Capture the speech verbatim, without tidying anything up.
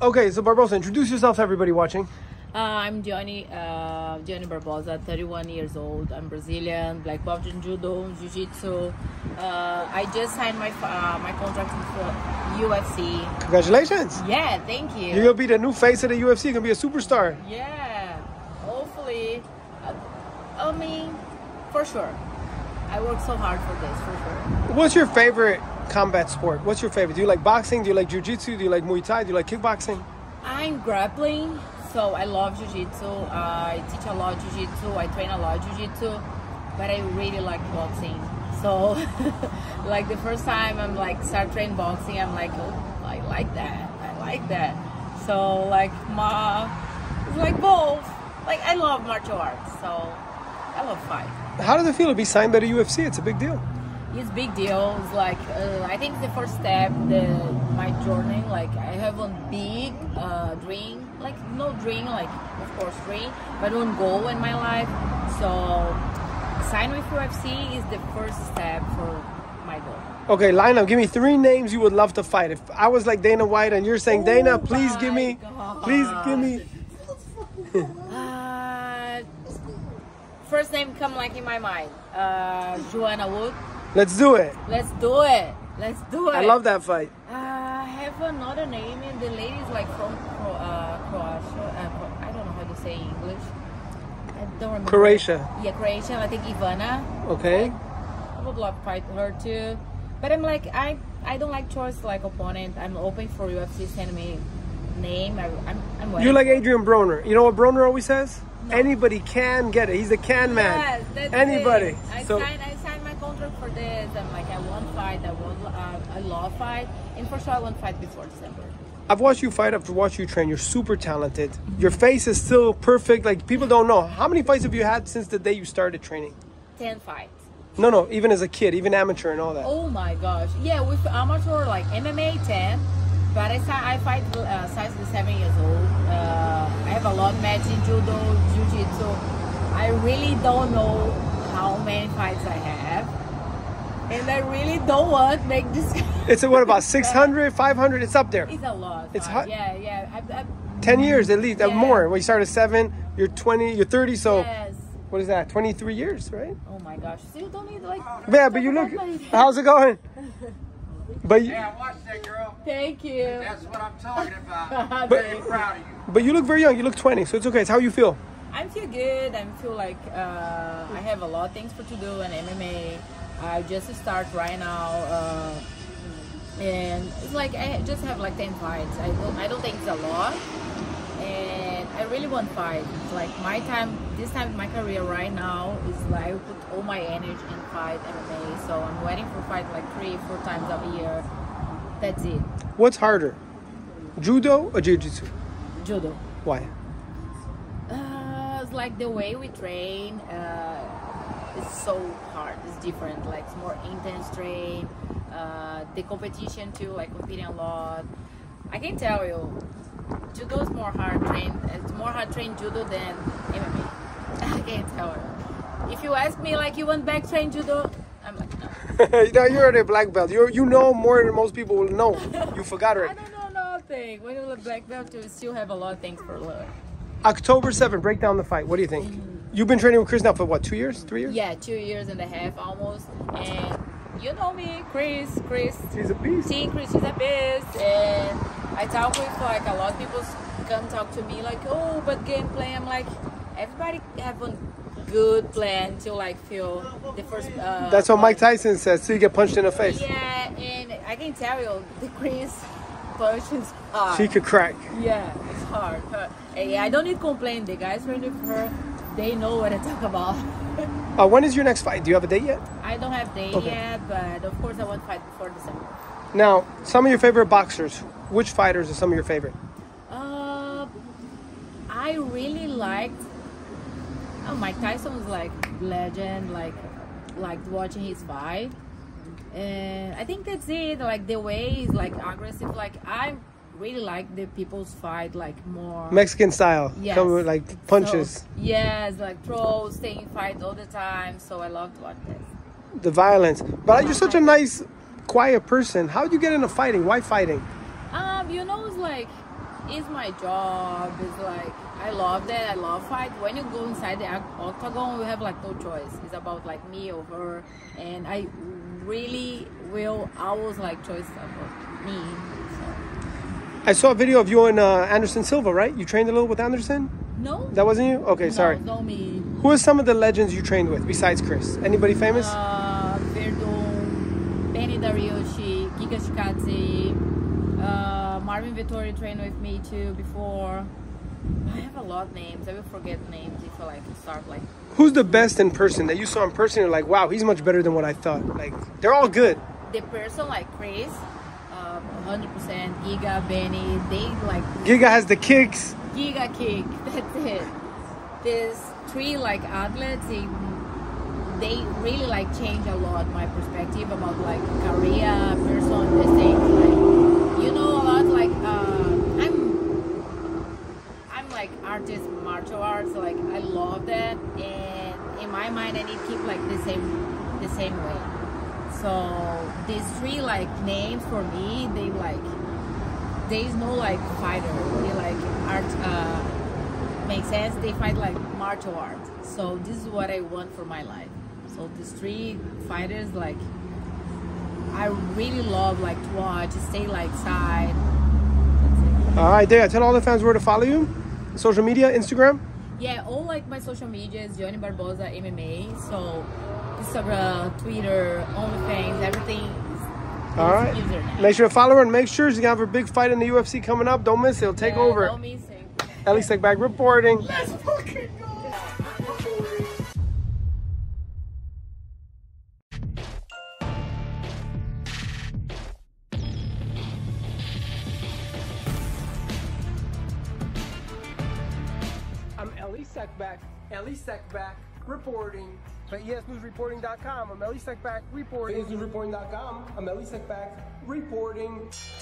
Okay, so Barbosa, introduce yourself to everybody watching. Uh, I'm Johnny, uh, Johnny Barbosa, thirty-one years old. I'm Brazilian, black belt in judo, jiu-jitsu. Uh, I just signed my uh, my contract with U F C. Congratulations. Yeah, thank you. You're going to be the new face of the U F C. You're going to be a superstar. Yeah, hopefully. Uh, I mean, for sure. I worked so hard for this, for sure. What's your favorite combat sport? What's your favorite? Do you like boxing? Do you like jiu-jitsu? Do you like Muay Thai? Do you like kickboxing? I'm grappling. So I love jiu-jitsu, uh, I teach a lot jiu-jitsu, I train a lot jiu-jitsu, but I really like boxing. So like the first time I'm like start training boxing, I'm like, oh, I like that, I like that. So like my, it's like both. Like I love martial arts, so I love fight. How does it feel to be signed by the U F C? It's a big deal. It's a big deal. It's like, uh, I think the first step, the my journey, like I have one big uh, dream, like no dream, like of course dream, but one goal in my life. So sign with U F C is the first step for my goal. Okay, line up. Give me three names you would love to fight. If I was like Dana White and you're saying, oh Dana, please give me, God. please give me. uh, first name come like in my mind, uh, Joanna Wood. Let's do it. Let's do it. Let's do it. I love that fight. Uh, I have another name, and the lady is like from Cro uh, Croatia. Uh, Cro I don't know how to say English. I don't remember. Croatia. Yeah, Croatia. I think Ivana. Okay. I would love to fight her too. But I'm like, I I don't like choice like opponent. I'm open for U F C. Send me name. I, I'm I'm waiting. You're like Adrian Broner. You know what Broner always says? No. Anybody can get it. He's a can man. Yes, that's Anybody. It. I so, signed. I signed my contract for this. I'm like, I want fight. I want. Uh, I love fight, and for sure I want fight before December. I've watched you fight. I've watched you train. You're super talented. Your face is still perfect. Like people don't know. How many fights have you had since the day you started training? Ten fights. No, no. Even as a kid, even amateur and all that. Oh my gosh. Yeah, with amateur like M M A ten, but I I fight uh, since the seven years old. Uh, I have a lot match in judo, jiu-jitsu. I really don't know how many fights I have, and I really don't want to make this. It's a, what about six hundred, five hundred? It's up there. It's a lot. It's uh, hot. Yeah, yeah. I, I, ten years at least, yeah. more. When you start at seven, you're twenty, you're thirty. So yes. What is that? twenty-three years, right? Oh my gosh. So you don't need like. Yeah, but you look. How's it going? But you, yeah, I watched that, girl. Thank you. That's what I'm talking about. I'm But- very proud of you. but you look very young. You look twenty, so it's okay. It's how you feel. I feel good. I feel like uh, I have a lot of things for to do in M M A. I just start right now, uh, and it's like I just have like ten fights. I don't. I don't think it's a lot, and I really want to fight. It's like my time. This time in my career right now is like I put all my energy in fight M M A. So I'm waiting for fight like three, four times a year. That's it. What's harder, judo or jiu-jitsu? Judo. Why? Uh, it's like the way we train uh, is so hard. It's different. Like it's more intense train. Uh, the competition too, like competing a lot. I can tell you, judo is more hard trained. It's more hard trained judo than M M A. I can't tell you. If you ask me, like you want back train judo, I'm like no. You know, you're a black belt. You you know more than most people will know. You forgot I already. don't know nothing. When you're a black belt, you still have a lot of things for learn. October seventh, break down the fight. What do you think? You've been training with Chris now for what, two years, three years? Yeah, two years and a half almost. And you know me, Chris, Chris. She's a beast. Team Chris is a beast. And I talk with like a lot of people come talk to me like, oh, but gameplay. I'm like, everybody have a good plan to like feel the first. Uh, That's what Mike Tyson says. So you get punched in the face. Yeah, and I can tell you, the Chris punch is hard. She could crack. Yeah, it's hard. Uh, yeah, I don't need to complain. The guys training for her, they know what I talk about. Uh, when is your next fight? Do you have a date yet? I don't have date Okay. yet, but of course I want to fight before December. Now, some of your favorite boxers. Which fighters are some of your favorite? Uh, I really liked. Oh, Mike Tyson was like legend. Like, liked watching his fight, and I think that's it. Like the way he's like aggressive. Like I really like the people's fight, like more Mexican style. Yes. Come with like punches. So, yes, like throws, staying fight all the time. So I love to watch this. The violence. But you're such a nice, quiet person. How'd you get into fighting? Why fighting? Um, you know, it's like it's my job. It's like I love that. I love fight. When you go inside the octagon, you have like no choice. It's about like me or her, and I really will always like choice about me. So. I saw a video of you and uh, Anderson Silva, right? You trained a little with Anderson? No. That wasn't you? Okay, no, sorry. No, me. Who are some of the legends you trained with besides Chris? Anybody famous? Uh, Verdun, Benny Dariushi, Giga Chikadze, uh, Marvin Vettori trained with me too before. I have a lot of names. I will forget names if I like start like. Who's the best in person that you saw in person? You're like, wow, he's much better than what I thought. Like, they're all good. The person like Chris, uh, one hundred percent. Giga, Benny, they like. Giga has the kicks. Giga kick. That's it. These three like athletes, they, they really like change a lot my perspective about like career, person, the thing. Like, you know a lot. Like uh, I'm, I'm like artist, martial arts. Like I love that, and in my mind, I need to keep like the same, the same way. So these three like names for me, they like. There is no like fighter. They like art. Uh, makes sense. They fight like martial art. So this is what I want for my life. So these three fighters, like I really love like to watch, stay like side. That's it. All right, there. Tell all the fans where to follow you. Social media, Instagram. Yeah, all like my social media is Johnny Barbosa M M A. So Instagram, Twitter, OnlyFans, everything. All right. Username. Make sure to follow her and make sure she's gonna have her big fight in the U F C coming up. Don't miss it. It'll take yeah, over. Don't miss it. Ellie Steckback reporting. Let's fucking go! I'm Ellie Steckback. Ellie Steckback reporting. For E S news reporting dot com, I'm Ellie Steckback reporting. E S news reporting dot com, I'm Ellie Steckback reporting.